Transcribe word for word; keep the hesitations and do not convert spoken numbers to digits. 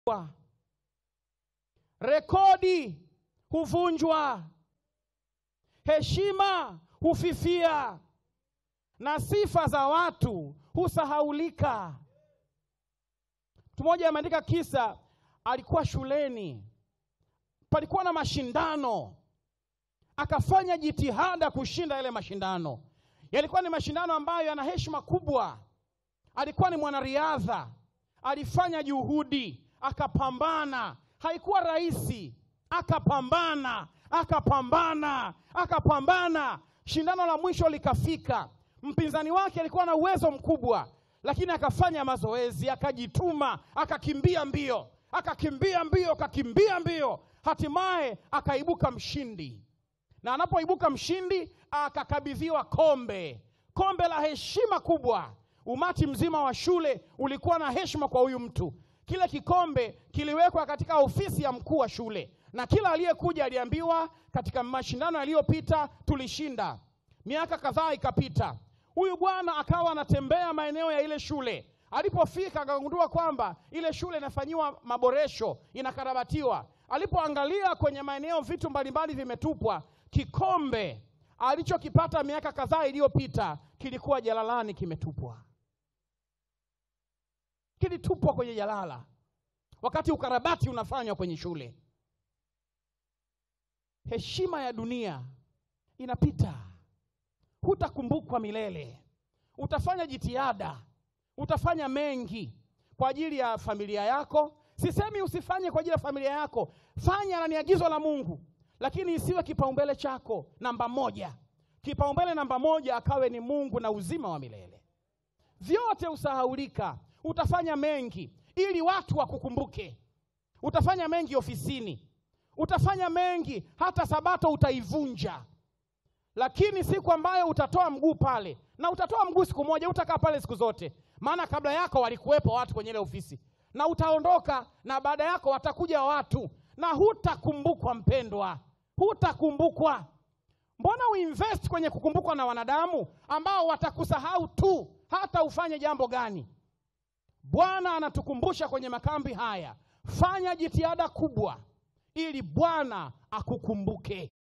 rekodi huvunjwa, heshima hufifia, na sifa za watu husahaulika. Mtu mmoja ameandika kisa, alikuwa shuleni, palikuwa na mashindano, akafanya jitihada kushinda yale mashindano. Yalikuwa ni mashindano ambayo yana heshima kubwa. Alikuwa ni mwanariadha, alifanya juhudi, akapambana. Haikuwa rahisi, akapambana, akapambana, akapambana. Shindano la mwisho likafika. Mpinzani wake alikuwa na uwezo mkubwa, lakini akafanya mazoezi, akajituma, akakimbia mbio, akakimbia mbio, akakimbia mbio. Hatimaye akaibuka mshindi. Na anapoibuka mshindi, akakabidhiwa kombe, kombe la heshima kubwa. Umati mzima wa shule ulikuwa na heshima kwa huyu mtu. Kile kikombe kiliwekwa katika ofisi ya mkuu wa shule, na kila aliyekuja aliambiwa, katika mashindano yaliyopita tulishinda. Miaka kadhaa ikapita. Huyu bwana akawa anatembea maeneo ya ile shule. Alipofika akagundua kwamba ile shule inafanyiwa maboresho, inakarabatiwa. Alipoangalia kwenye maeneo, vitu mbalimbali vimetupwa. Kikombe alichokipata miaka kadhaa iliyopita kilikuwa jalalani, kimetupwa. Kilitupwa kwenye jalala wakati ukarabati unafanywa kwenye shule. Heshima ya dunia inapita, hutakumbukwa milele. Utafanya jitihada, utafanya mengi kwa ajili ya familia yako. Sisemi usifanye kwa ajili ya familia yako, fanya, na ni agizo la Mungu, lakini isiwe kipaumbele chako namba moja. Kipaumbele namba moja akawe ni Mungu na uzima wa milele. Vyote usahaulika. Utafanya mengi ili watu wakukumbuke. Utafanya mengi ofisini, utafanya mengi, hata sabato utaivunja. Lakini siku ambayo utatoa mguu pale, na utatoa mguu siku moja, utakaa pale siku zote, maana kabla yako walikuwepo watu kwenye ile ofisi, na utaondoka, na baada yako watakuja watu, na hutakumbukwa mpendwa, hutakumbukwa. Mbona uinvest kwenye kukumbukwa na wanadamu ambao watakusahau tu hata ufanye jambo gani? Bwana anatukumbusha kwenye makambi haya, fanya jitihada kubwa ili Bwana akukumbuke.